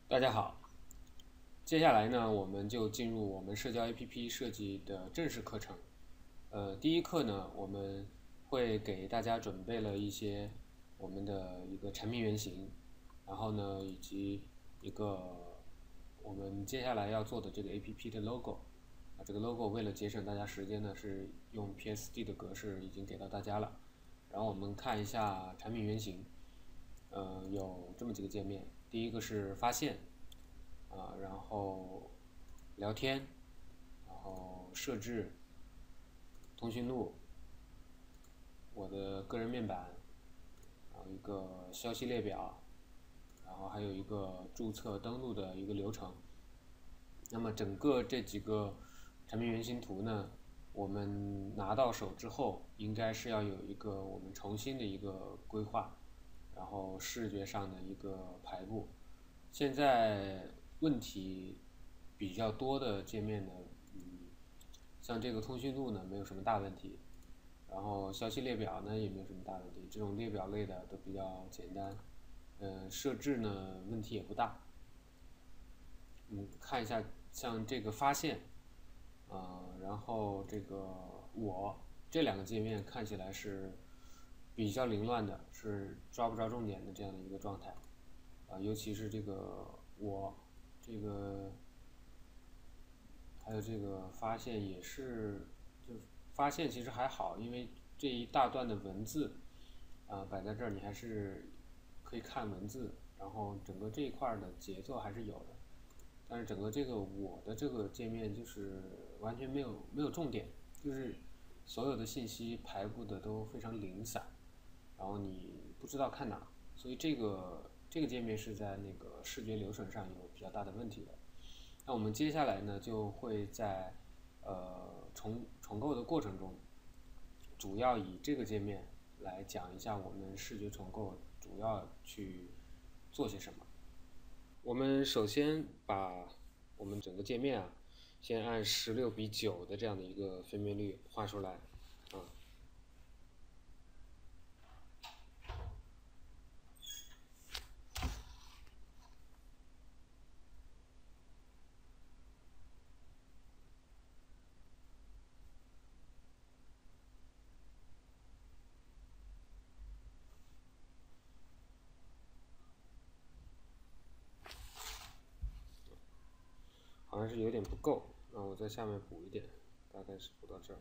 大家好，接下来呢，我们就进入我们社交 APP 设计的正式课程。第一课呢，我们会给大家准备了一些我们的一个产品原型，然后呢，以及一个我们接下来要做的这个 APP 的 logo。这个 logo 为了节省大家时间呢，是用 PSD 的格式已经给到大家了。然后我们看一下产品原型，有这么几个界面。第一个是发现，然后聊天，然后设置、通讯录、我的个人面板，然后一个消息列表，然后还有一个注册登录的一个流程。那么整个这几个产品原型图呢，我们拿到手之后，应该是要有一个我们重新的一个规划，然后视觉上的一个排布。现在问题比较多的界面呢，像这个通讯录呢没有什么大问题，然后消息列表呢也没有什么大问题，这种列表类的都比较简单。设置呢问题也不大。看一下像这个发现，然后这个这两个界面看起来是比较凌乱的，是抓不着重点的这样的一个状态。尤其是这个这个还有这个发现也是，就是发现其实还好，因为这一大段的文字，摆在这儿你还是可以看文字，然后整个这一块的节奏还是有的。但是整个这个我的这个界面就是完全没有重点，就是所有的信息排布的都非常零散，然后你不知道看哪，所以这个界面是在那个视觉流程上有比较大的问题的。那我们接下来呢，就会在重构的过程中，主要以这个界面来讲一下我们视觉重构主要去做些什么。我们首先把我们整个界面先按16:9的这样的一个分辨率画出来，好像是有点不够，那我在下面补一点，大概是补到这儿。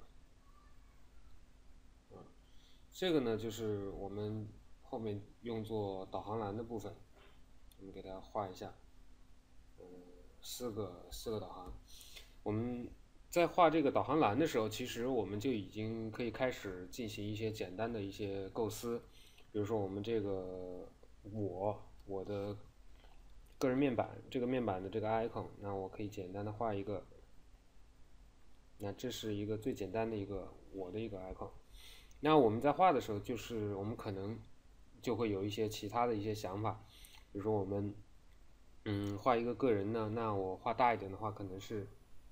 这个呢就是我们后面用作导航栏的部分，我们给它画一下，四个导航。我们在画这个导航栏的时候，其实我们就已经可以开始进行一些简单的一些构思，比如说我们这个我的个人面板，这个面板的这个 icon，那我可以简单的画一个，那这是一个最简单的一个我的一个 icon。那我们在画的时候，就是我们可能就会有一些其他的一些想法，比如说我们画一个个人呢，那我画大一点的话，可能是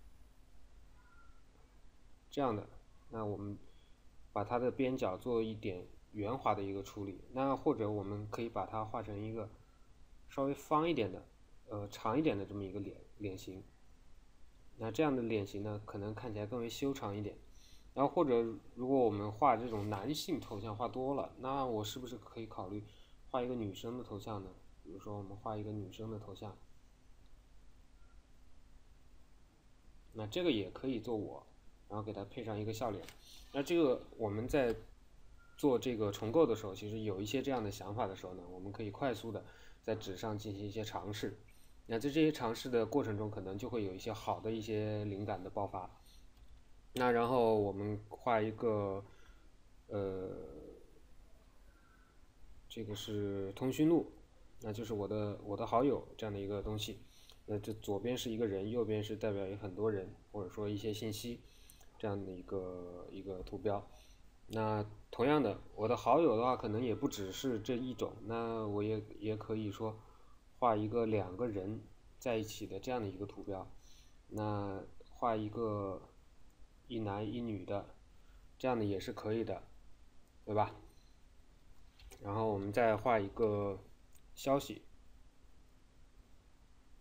这样的。那我们把它的边角做一点圆滑的一个处理，那或者我们可以把它画成一个稍微方一点的，长一点的这么一个脸型。那这样的脸型呢，可能看起来更为修长一点。然后或者如果我们画这种男性头像画多了，那我是不是可以考虑画一个女生的头像呢？比如说我们画一个女生的头像，那这个也可以做我，然后给它配上一个笑脸。那这个我们在做这个重构的时候，其实有一些这样的想法的时候呢，我们可以快速的在纸上进行一些尝试。那在这些尝试的过程中，可能就会有一些好的一些灵感的爆发。那然后我们画一个，这个是通讯录，那就是我的好友这样的一个东西。那这左边是一个人，右边是代表有很多人，或者说一些信息，这样的一个图标。那同样的，我的好友的话，可能也不只是这一种，那我也可以说画一个两个人在一起的这样的一个图标。那画一个一男一女的，这样的也是可以的，对吧？然后我们再画一个消息，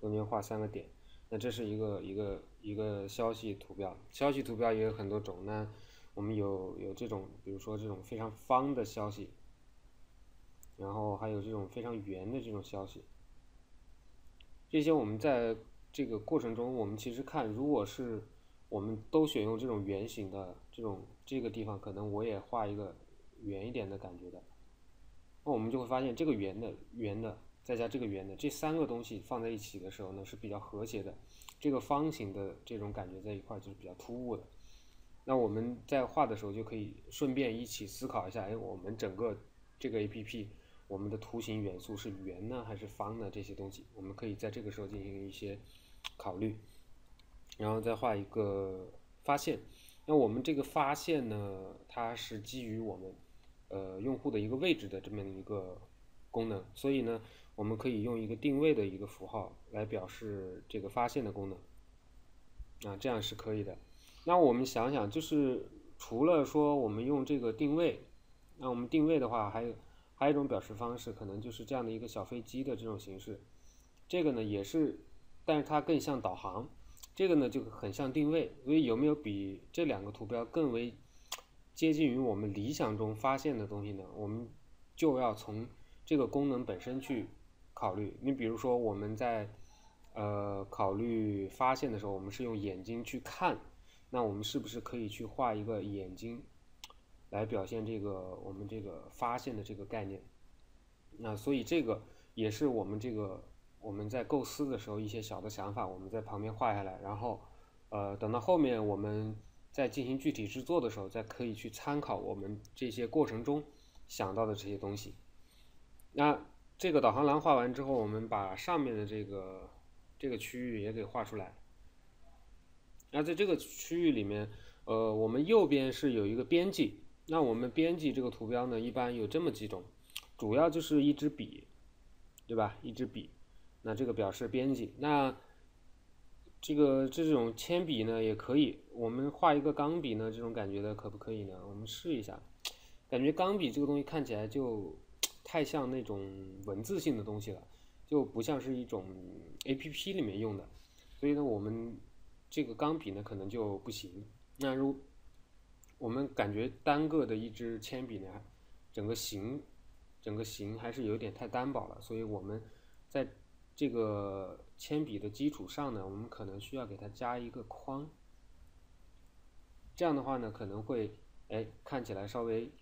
中间画3个点。那这是一个消息图标，消息图标也有很多种。那我们有这种，比如说这种非常方的消息，然后还有这种非常圆的这种消息。这些我们在这个过程中，我们其实看，如果是我们都选用这种圆形的这个地方，可能我也画一个圆一点的感觉的。那我们就会发现，这个圆的再加这个圆的这3个东西放在一起的时候呢，是比较和谐的。这个方形的这种感觉在一块就是比较突兀的。那我们在画的时候就可以顺便一起思考一下，我们整个这个 APP， 我们的图形元素是圆呢还是方呢？这些东西我们可以在这个时候进行一些考虑，然后再画一个发现。那我们这个发现呢，它是基于我们用户的一个位置的这么一个功能，所以呢，我们可以用一个定位的一个符号来表示这个发现的功能，这样是可以的。那我们想想，就是除了说我们用这个定位，那我们定位的话，还有一种表示方式，可能就是这样的一个小飞机的这种形式。这个呢也是，但是它更像导航，这个呢就很像定位。所以有没有比这2个图标更为接近于我们理想中发现的东西呢？我们就要从这个功能本身去考虑。你比如说我们在考虑发现的时候，我们是用眼睛去看，那我们是不是可以去画一个眼睛来表现这个我们这个发现的这个概念？那所以这个也是我们在构思的时候一些小的想法，我们在旁边画下来，然后等到后面我们在进行具体制作的时候，再可以去参考我们这些过程中想到的这些东西。那这个导航栏画完之后，我们把上面的这个区域也给画出来。那在这个区域里面，我们右边是有一个编辑。那我们编辑这个图标呢，一般有这么几种，主要就是一支笔，对吧？一支笔，那这个表示编辑。那这种铅笔呢也可以，我们画一个钢笔呢，这种感觉的可不可以呢？我们试一下，感觉钢笔这个东西看起来就太像那种文字性的东西了，就不像是一种 APP 里面用的，所以呢，我们这个钢笔呢可能就不行。那我们感觉单个的一支铅笔呢，整个形还是有点太单薄了，所以我们在这个铅笔的基础上呢，我们可能需要给它加一个框，这样的话呢，可能会看起来稍微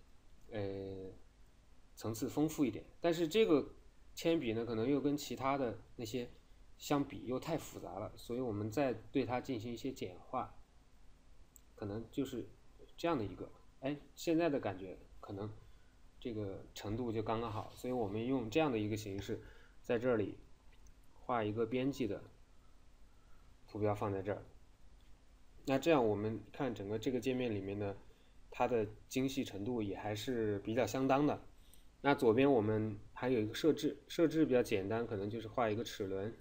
层次丰富一点。但是这个铅笔呢，可能又跟其他的那些相比又太复杂了，所以我们再对它进行一些简化，可能就是这样的一个，现在的感觉可能这个程度就刚刚好，所以我们用这样的一个形式，在这里画一个编辑的图标放在这儿。那这样我们看整个这个界面里面呢，它的精细程度也还是比较相当的。那左边我们还有一个设置比较简单，可能就是画一个齿轮。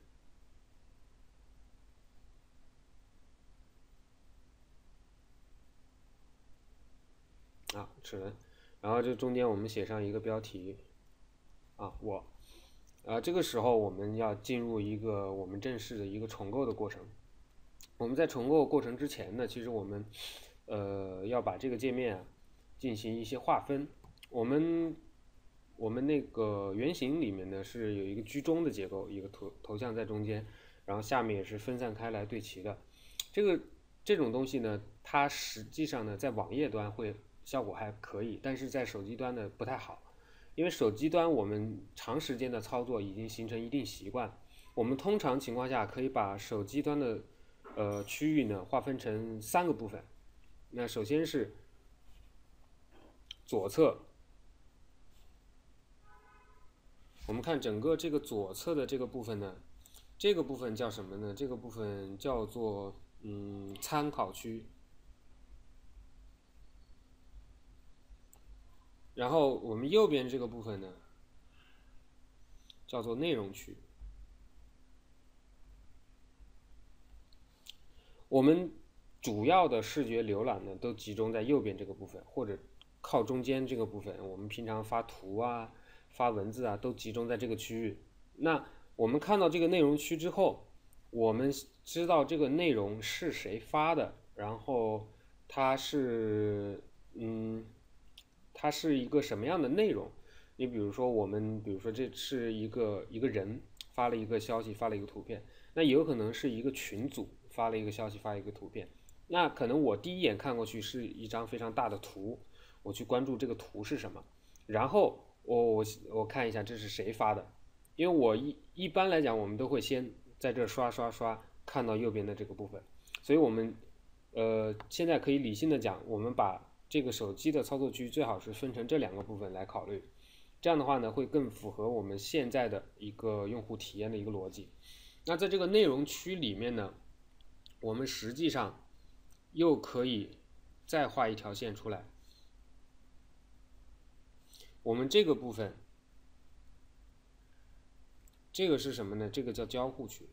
齿轮，然后这中间我们写上一个标题，这个时候我们要进入一个我们正式的一个重构的过程。我们在重构过程之前呢，其实我们要把这个界面进行一些划分。我们那个原型里面呢是有一个居中的结构，一个头像在中间，然后下面也是分散开来对齐的。这种东西呢，它实际上呢在网页端会效果还可以，但是在手机端呢不太好，因为手机端我们长时间的操作已经形成一定习惯。我们通常情况下可以把手机端的区域呢划分成3个部分。那首先是左侧，我们看整个这个左侧的这个部分呢，这个部分叫什么呢？这个部分叫做参考区。然后我们右边这个部分呢，叫做内容区。我们主要的视觉浏览呢，都集中在右边这个部分，或者靠中间这个部分。我们平常发图啊、发文字啊，都集中在这个区域。那我们看到这个内容区之后， 我们知道这个内容是谁发的，然后它是嗯，它是一个什么样的内容。你比如说，比如说这是一个人发了一个消息，发了一个图片，那也有可能是一个群组发了一个消息，发一个图片。那可能我第一眼看过去是一张非常大的图，我去关注这个图是什么，然后我看一下这是谁发的，因为一般来讲，我们都会先在这刷刷刷看到右边的这个部分，所以我们现在可以理性的讲，我们把这个手机的操作区最好是分成这两个部分来考虑，这样的话呢会更符合我们现在的一个用户体验的一个逻辑。那在这个内容区里面呢，我们实际上又可以再画一条线出来，我们这个部分，这个是什么呢？这个叫交互区。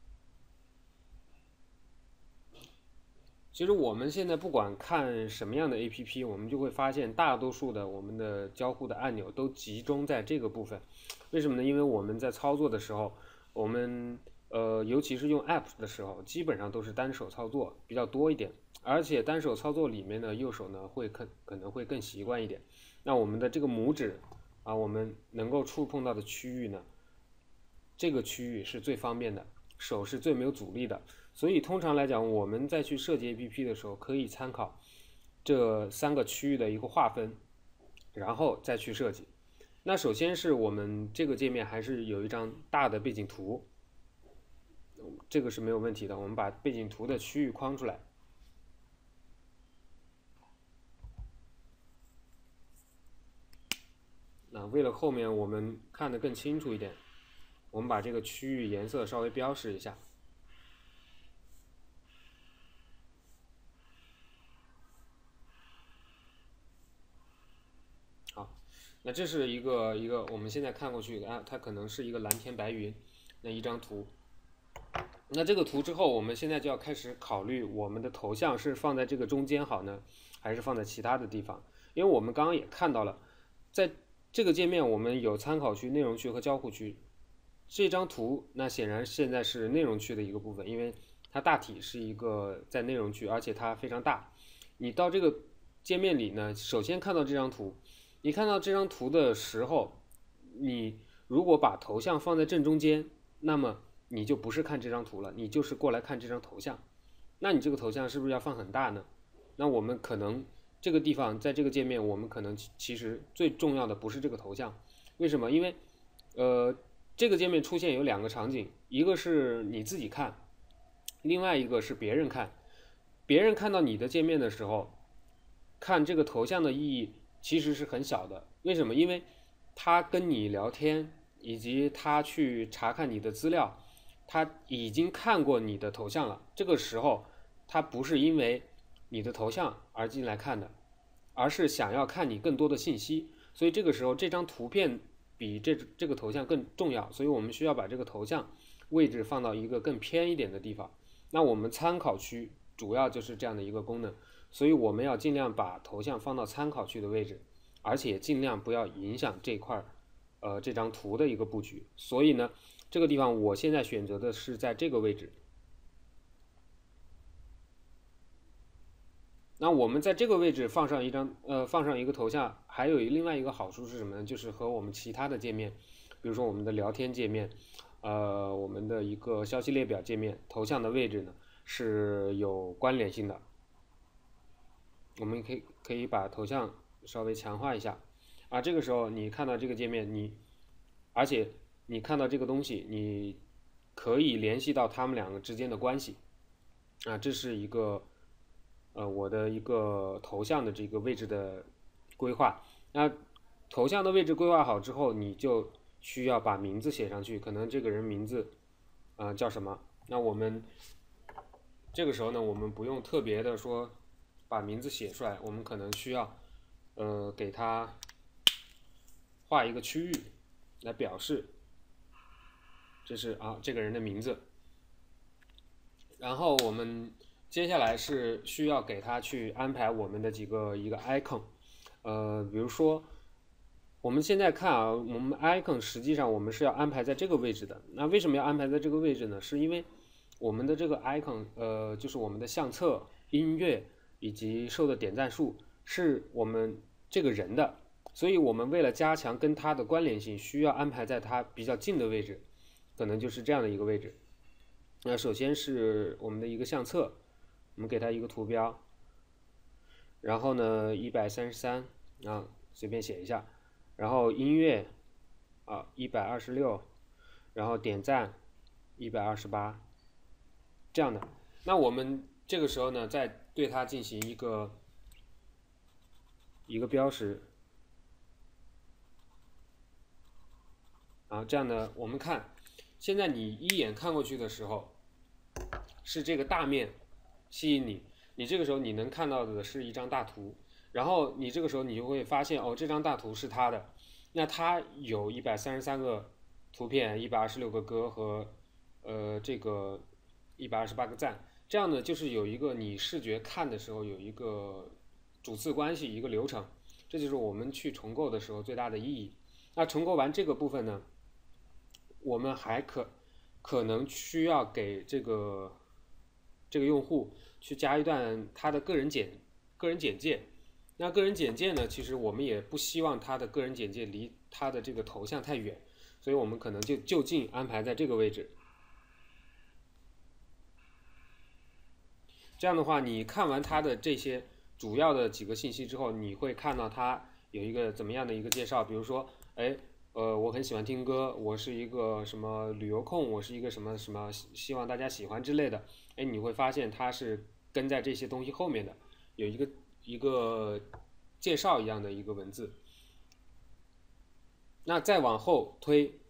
其实我们现在不管看什么样的 APP，我们就会发现大多数的我们的交互的按钮都集中在这个部分。为什么呢？因为我们在操作的时候，我们尤其是用 App 的时候，基本上都是单手操作比较多一点，而且单手操作里面呢，右手呢可能会更习惯一点。那我们的这个拇指啊，我们能够触碰到的区域呢，这个区域是最方便的，手是最没有阻力的。所以通常来讲，我们在去设计 APP 的时候，可以参考这3个区域的一个划分，然后再去设计。那首先是我们这个界面还是有一张大的背景图，这个是没有问题的。我们把背景图的区域框出来。那为了后面我们看得更清楚一点，我们把这个区域颜色稍微标示一下。好，那这是一个我们现在看过去啊，它可能是一个蓝天白云那一张图。那这个图之后，我们现在就要开始考虑我们的头像是放在这个中间好呢，还是放在其他的地方？因为我们刚刚也看到了，在这个界面我们有参考区、内容区和交互区。这张图那显然现在是内容区的一个部分，因为它大体是一个在内容区，而且它非常大。你到这个界面里呢，首先看到这张图，你看到这张图的时候，你如果把头像放在正中间，那么你就不是看这张图了，你就是过来看这张头像。那你这个头像是不是要放很大呢？那我们可能这个地方在这个界面，我们可能其实最重要的不是这个头像，为什么？因为这个界面出现有2个场景，一个是你自己看，另外一个是别人看。别人看到你的界面的时候，看这个头像的意义其实是很小的。为什么？因为他跟你聊天，以及他去查看你的资料，他已经看过你的头像了。这个时候，他不是因为你的头像而进来看的，而是想要看你更多的信息。所以这个时候，这张图片比这个头像更重要。所以我们需要把这个头像位置放到一个更偏一点的地方。那我们参考区主要就是这样的一个功能，所以我们要尽量把头像放到参考区的位置，而且尽量不要影响这块这张图的一个布局。所以呢，这个地方我现在选择的是在这个位置。那我们在这个位置放上一个头像，还有另外一个好处是什么呢？就是和我们其他的界面，比如说我们的聊天界面，我们的一个消息列表界面，头像的位置呢是有关联性的。我们可以把头像稍微强化一下，这个时候你看到这个界面，而且你看到这个东西，你可以联系到他们2个之间的关系，这是一个我的一个头像的这个位置的规划。那头像的位置规划好之后，你就需要把名字写上去，可能这个人名字叫什么？那我们这个时候呢，我们不用特别的说把名字写出来，我们可能需要给他画一个区域来表示这是这个人的名字。然后我们接下来是需要给他去安排我们的一个 icon，比如说我们现在看我们 icon 实际上我们是要安排在这个位置的。那为什么要安排在这个位置呢？是因为我们的这个 icon，就是我们的相册、音乐以及受的点赞数是我们这个人的，所以我们为了加强跟他的关联性，需要安排在他比较近的位置，可能就是这样的一个位置。那首先是我们的一个相册，我们给它一个图标，然后呢133啊，随便写一下，然后音乐啊126，然后点赞128，这样的。那我们这个时候呢，再对它进行一个标识啊，这样呢，我们看，现在你一眼看过去的时候，是这个大面吸引你，你这个时候你能看到的是一张大图，然后你这个时候你就会发现，哦，这张大图是它的，那它有133个图片，126个歌和这个128个赞，这样呢就是有一个你视觉看的时候有一个主次关系，一个流程，这就是我们去重构的时候最大的意义。那重构完这个部分呢，我们还可能需要给这个用户去加一段他的个人简介。那个人简介呢，其实我们也不希望他的个人简介离他的这个头像太远，所以我们可能就近安排在这个位置。这样的话，你看完他的这些主要的几个信息之后，你会看到他有一个怎么样的一个介绍，比如说，我很喜欢听歌，我是一个什么旅游控，我是一个什么什么，希望大家喜欢之类的。你会发现它是跟在这些东西后面的，有一个介绍一样的一个文字。那再往后推，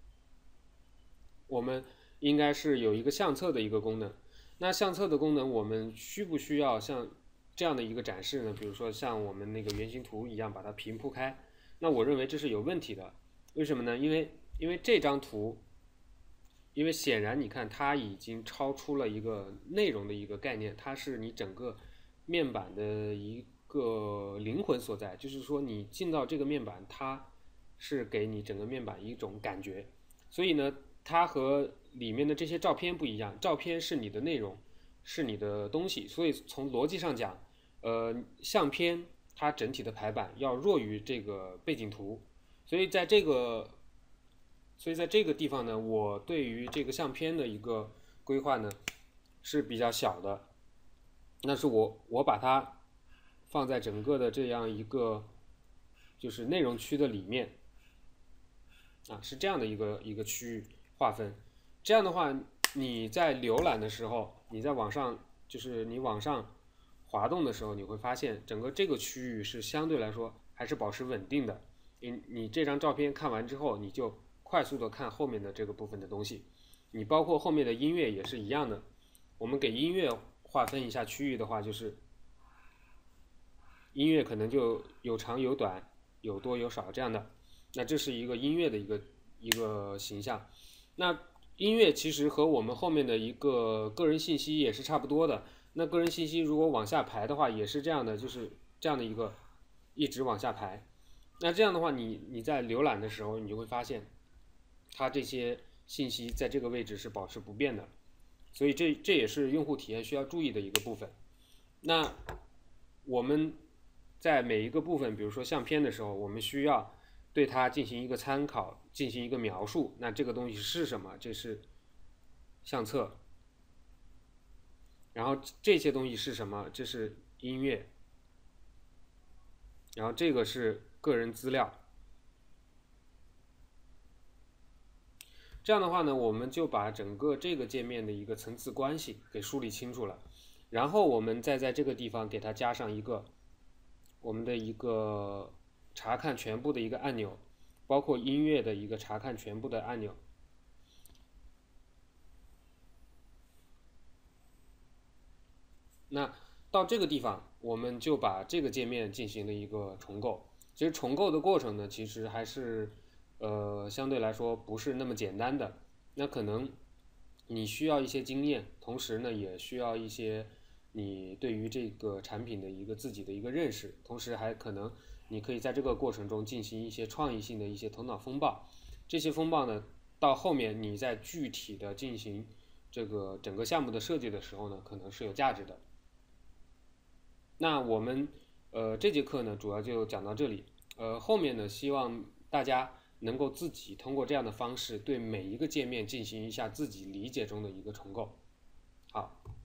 我们应该是有一个相册的一个功能。那相册的功能，我们需不需要像这样的一个展示呢？比如说像我们那个原型图一样把它平铺开，那我认为这是有问题的。为什么呢？因为这张图，因为显然你看它已经超出了一个内容的一个概念，它是你整个面板的一个灵魂所在，就是说你进到这个面板，它是给你整个面板一种感觉。所以呢，它和里面的这些照片不一样，照片是你的内容，是你的东西，所以从逻辑上讲，相片它整体的排版要弱于这个背景图，所以在这个地方呢，我对于这个相片的一个规划呢是比较小的，那是我把它放在整个的这样一个就是内容区的里面啊，是这样的一个区域划分。这样的话，你在浏览的时候，你在网上就是你往上滑动的时候，你会发现整个这个区域是相对来说还是保持稳定的。你这张照片看完之后，你就快速的看后面的这个部分的东西。你包括后面的音乐也是一样的。我们给音乐划分一下区域的话，就是音乐可能就有长有短，有多有少这样的。那这是一个音乐的一个形象。那音乐其实和我们后面的一个个人信息也是差不多的。那个人信息如果往下排的话，也是这样的，就是这样的一个一直往下排。那这样的话，你在浏览的时候，你就会发现，它这些信息在这个位置是保持不变的。所以这也是用户体验需要注意的一个部分。那我们在每一个部分，比如说相片的时候，我们需要对它进行一个参考，进行一个描述。那这个东西是什么？这是相册。然后这些东西是什么？这是音乐。然后这个是个人资料。这样的话呢，我们就把整个这个界面的一个层次关系给梳理清楚了。然后我们再在这个地方给它加上一个我们的一个查看全部的一个按钮，包括音乐的一个查看全部的按钮。那到这个地方，我们就把这个界面进行了一个重构。其实重构的过程呢，其实还是相对来说不是那么简单的。那可能你需要一些经验，同时呢也需要一些你对于这个产品的一个自己的一个认识，同时还可能你可以在这个过程中进行一些创意性的一些头脑风暴。这些风暴呢，到后面你再具体的进行这个整个项目的设计的时候呢，可能是有价值的。那我们这节课呢，主要就讲到这里。后面呢，希望大家能够自己通过这样的方式，对每一个界面进行一下自己理解中的一个重构。好。